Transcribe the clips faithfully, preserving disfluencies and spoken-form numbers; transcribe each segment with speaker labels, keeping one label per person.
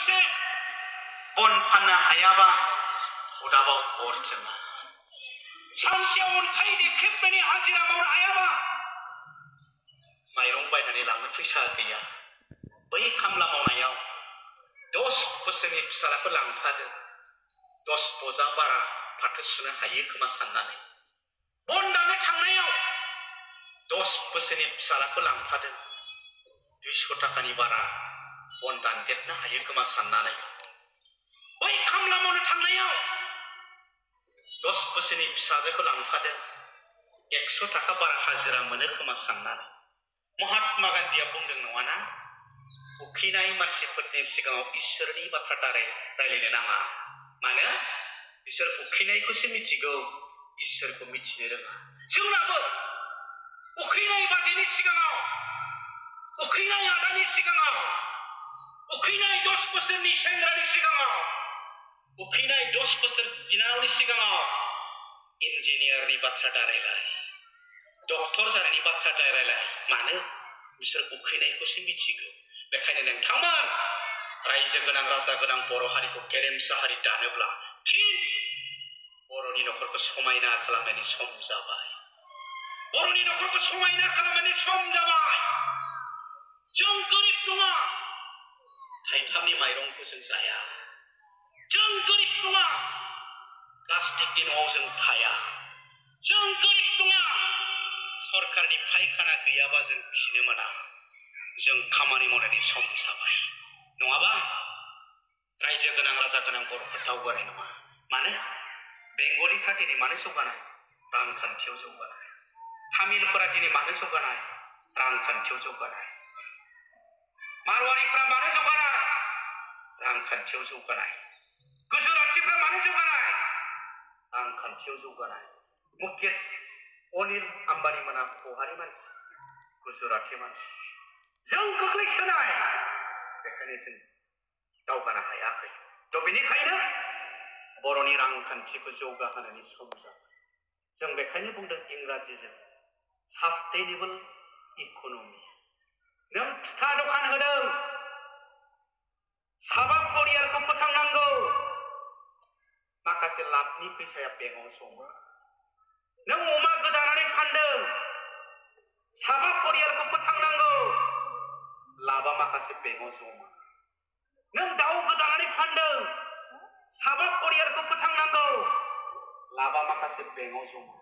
Speaker 1: लोगोसे बन फाननो हायाबा अदाबाव अर जोङा सानसेयाव अन्थाइ देख्रेबनानै हाजिरा मावनो हायाबा माइरं बायनानै लांनो फैसा गैया बै खामला मावनायाव दस बोसोरनि फिसालाखौ लांफादों दस बजा बारा फाथो सुनो हायो खोमा साननानै बन दाननो थांनायाव दस बोसोरनि फिसालाखौ लांफादों दुइस' थाखानि बारा बन दानदेरनो हायो खोमा साननानै बै खामला मावनो थांनायाव दस बोसोरनि फिसाजोखौ लांफादों एकस' थाखा बारा हाजिरा मोनो खोमा साननानै महात्मा गान्धीया बुंदों नङाना उखैनाय मानसिफोरनि सिगाङाव इसोरनि बाथ्रा दाराय रायलायनो नाङा मानो बिसोर उखैनायखौसो मिथिगौ इसोरखौ मिथिनो रोङा जोंनाबो उखैनाय बाजैनि सिगाङाव उखैनाय आदानि सिगाङाव उखैनाय दस बोसोरनि सेंग्रानि सिगाङाव उखैनाय दस बोसोर बिनानावनि सिगाङाव इन्जिनियारनि बाथ्रा दारायलाय डक्टर जानायनि बाथ्रा दारायलाय मानो बिसोर उखैनायखौसो मिथिगौ बेखायनो नोंथांमोन रायजो गोनां राजा गोनां बर' हारिखौ गेरेमसा हारि दानोब्ला फिन बर'नि न'खरखौ समायना खालामनायनि सम जाबाय बर'नि न'खरखौ समायना खालामनायनि सम जाबाय जों गोरिब नङा थाइथामनि माइरंखौ जों जाया जों गोरिब नङा प्लास्टिकनि न'आव जों थाया जों गोरिब नङा सरकारनि फायखाना गैयाबा जों खिनो मोना जों खामानि मावनायनि सम जाबाय नङाबा रायजो गोनां राजा गोनां बर'फोर दावगानाय नङा मानो बेंगलिफ्रा दिनै मानो जौगानाय रांखान्थियाव जौगानाय तामिलफोरा दिनै मानो जौगानाय रांखान्थियाव जौगानाय मारवारिफ्रा मानो जौगानाय रांखान्थियाव जौगानाय गुजरातिफ्रा मानो जौगानाय रांखान्थियाव जौगानाय मुकेश अनिल आम्बानी मोना बहानि मानसि गुजराति मानसि जों गोग्लैसोनाय बेखायनो जों दावगानो हायाखै थ' बेनिखायनो बर'नि रांखान्थिखौ जौगाहोनायनि सम जाबाय जों बेखायनो बुंदों इंराजिजों सास्टेनेबल इक'नमि नों फिथा दखान होदों साबा परियालखौ फोथांनांगौ माखासे लाबनि फैसाया बेंकआव जमा नों अमा गोदानानै फानदों साबा परियालखौ फोथांनांगौ लाबा माखासे बेंकआव जमा नों दाउ गोदानानै फानदों साबा परियालखौ फोथांनांगौ लाबा माखासे बेंकआव जमा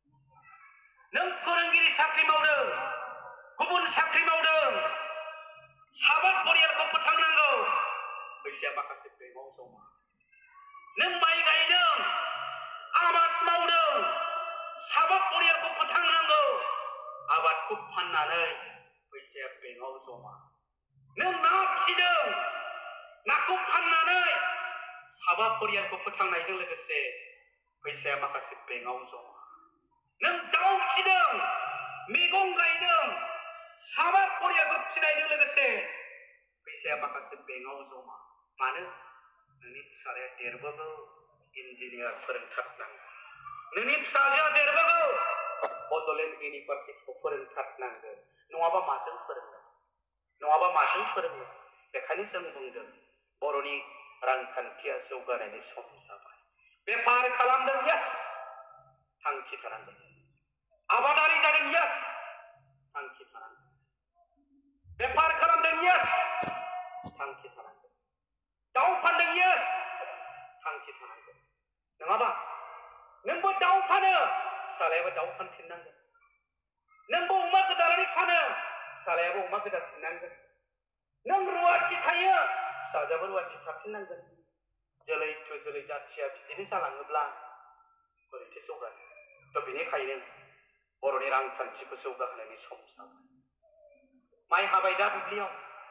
Speaker 1: नों फोरोंगिरि साख्रि मावदों गुबुन साख्रि मावदों साबा परियालखौ फोथांनांगौ फैसाया माखासे बेंकआव जमा नों माइ गायदों आबाद मावदों साबा परियालखौ फोथांनांगौ आबादखौ फाननानै फैसाया बेंकआव जमा नों ना फिसिदों नाखौ फाननानै साबा परियालखौ फोथांनायजों लोगोसे फैसाया माखासे बेंकआव जमा नों दाउ फिसिदों मैगं गायदों साबा परियालखौ फिसिनायजों लोगोसे फैसाया माखासे बेंकआव जमा मानो नोंनि फिसालाया देरबोगौ इन्जिनियार फोरोंथारनांगौ नोंनि फिसाजोआ देरबोगौ बड'लेण्ड इउनिभार्सिटिखौ फोरोंथारनांगोन नङाबा माजों फोरोंगोन नङाबा माजों फोरोंगोन बेखायनो जों बुंदों बर'नि रांखान्थिया जौगानायनि सम जाबाय बेफार खालामदों यास थांखि थानांगोन आबादारि जादों यास थांखि थानांगोन बेफार खालामदों यास थांखि थानांगोन दाउ फानदों यास थांखि थानांगोन नङाबा नोंबो दाउ फानो फिसालायाबो दाउ फानफिननांगोन नोंबो अमा गोदानानै फानो फिसालायाबो अमा गोदाफिननांगोन नों रुवाथि थायो फिसाजोआबो रुवाथि थाफिननांगोन जोलै थु जोलै जाथिया बिदिनो जालाङोब्ला बोरैथो जौगानो थ' बेनिखायनो बर'नि रांखान्थिखौ जौगाहोनायनि सम जाबाय माइ हाबाय दा दुब्लियाव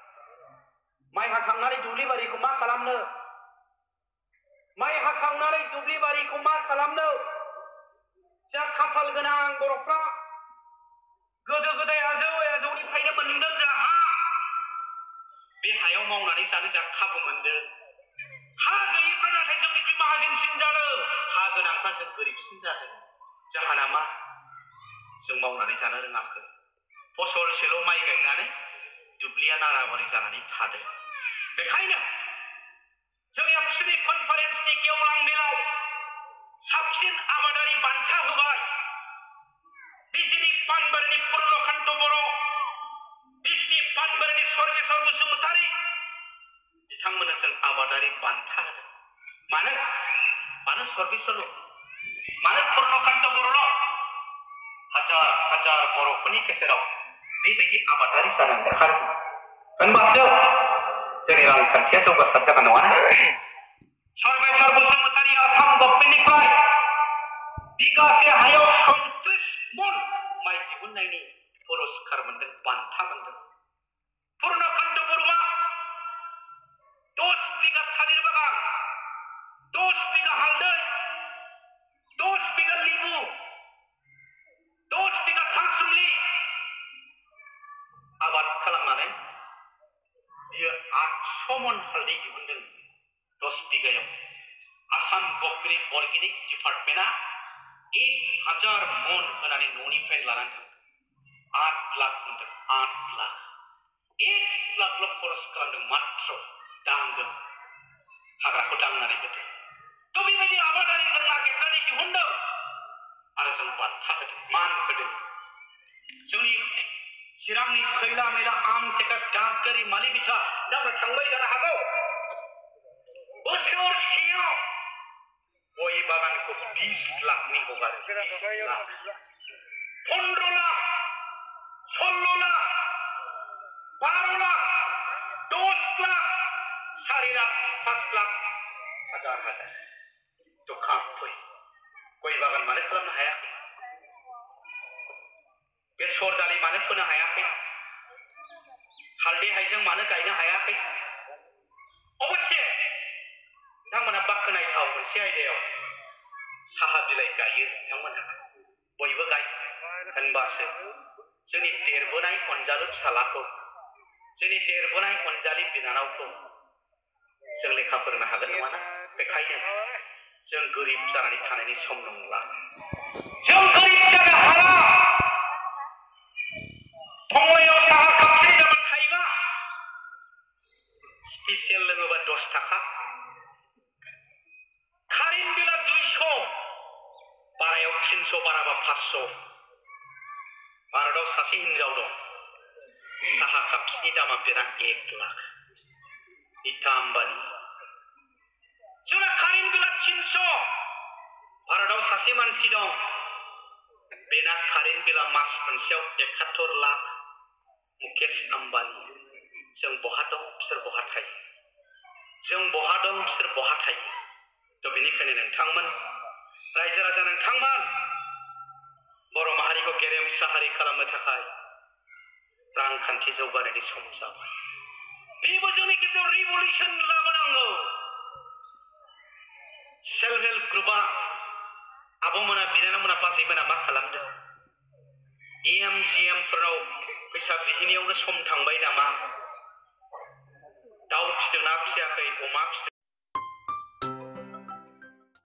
Speaker 1: माइ हाखांनानै दुब्लि बारिखौ मा खालामनो माइ हाखांनानै दुब्लि बारिखौ मा खालामनो जा खाफाल गोनां बर'फ्रा गोदो गोदाय आजौ आजौनिफ्रायनो मोनदों जा हा बे हायाव मावनानै जानो जा खाबु मोनदों हा गैयिफ्रा नाथाय जोंनिख्रुइ माहाजोनसिन जादों हा गोनांफ्रा जों गोरिबसिन जादों जाहोना मा जों मावनानै जानो रोङाखै फसलसेल' माइ गायनानै दुब्लिया नाराबारि जानानै थादों बेखायनो जोंनि आबसुनि कनफारेन्सनि गेवलां मेलाव साबसिन आबादारि बान्था होबाय बिजिनि पानबारिनि पुर्णकान्त बर' बिजनि पानबारिनि सर्गेश्वर बसुमतारी बिथांमोननो जों आबादारि बान्था होदों मानो मानो सर्गेश्वर मानो पुर्णकान्त बर'ल' हाजार हाजार बर'फोरनि गेजेराव बेबायदि आबादारि जानानै ओंखारो होनबासो जोंनि रांखान्थिया जौगासार जागोन नङा सर्गेश्वर बसुमतारी आसाम गभर्नमेन्टनिफ्राय बिगासे हायाव सैंतीस मन माइ दिहुननायनि पुरस्कार मोनदों बान्था मोनदों पुर्णकान्त बर'आ दस बिगा थालिर बागान दस बिगा हालदै दस बिगा लिबु दस बिगा थासुमलि आबाद खालामनानै बियो आठस' मन हालदै दिहुनदों दस बिगायाव आसाम गभर्नमेन्ट अर्गेनिक डिपार्टमेन्टआ एक हाजार मन होनानै न'निफ्राय लानानै थांदों आठ लाख मोनदों आठ लाख एक लाखल' खरस खालामदों मात्र दांगोन हाग्राखौ दांनानै होदों थ' बेबायदि आबादारि जों नागिरनानै दिहुनदों आरो जों बान्था होदों मान होदों जोंनि चिरांनि खैला मैला आम थेखा डाक्टरि मालि बिथा दाबो थांबाय जानो हागौ बोसोरसेयाव गय बागानखौ बीस लाखनि हगारो पन्द्र लाख सल्ल' लाख बार' लाख दस लाख सारि लाख पाँच लाख हाजार हाजार दखान फै गय बागान मानो खालामनो हायाखै बेसर दालि मानो फोनो हायाखै हालदै हाइजें मानो गायनो हायाखै अबश्य बिथांमोना बाख्नायथाव मोनसे आयदायाव साहा बिलाइ गायो बिथांमोनहा बयबो गाय होनबासो जोंनि देरबोनाय अनजालु फिसालाखौ जोंनि देरबोनाय अनजालि बिनानावखौ जों लेखा फोरोंनो हागोन नङाना बेखायनो जों गोरिब जानानै थानायनि सम नंला जों गोरिब जानो हाला फंबायाव साहा कापसे जाबा थाइबा स्पेसियेल लोङोबा दस थाखा कारेन्ट बिला दुइस' बारायाव तिनस' बाराबा पाँचस' भारताव सासे हिनजाव दं साहा कापसेनि दामा बेना एक लाख नीता आम्बानी जोंना कारेन्ट बिला तिनस' भारताव सासे मानसि दं बेना कारेन्ट बिला मास मोनसेयाव एकात्तर लाख मुकेश आम्बानी जों बहा दं बिसोर बहा थायो जों बहा दं बिसोर बहा थायो थ' बेनिखायनो नोंथांमोन रायजो राजा नोंथांमोन बर' माहारिखौ गेरेमसा हारि खालामनो थाखाय रांखान्थि जौगानायनि सम जाबाय बेबो जोंनि गेजेराव रिभलिउसन लाबोनांगौ सेल्फ हेल्प ग्रुपआ आब'मोना बिनानावमोना बाजैमोना मा खालामदों एम सी एम फोराव फैसा बिहैनायावनो सम थांबाय नामा दाउ फिसिदों ना फिसियाखै अमा फिसिदों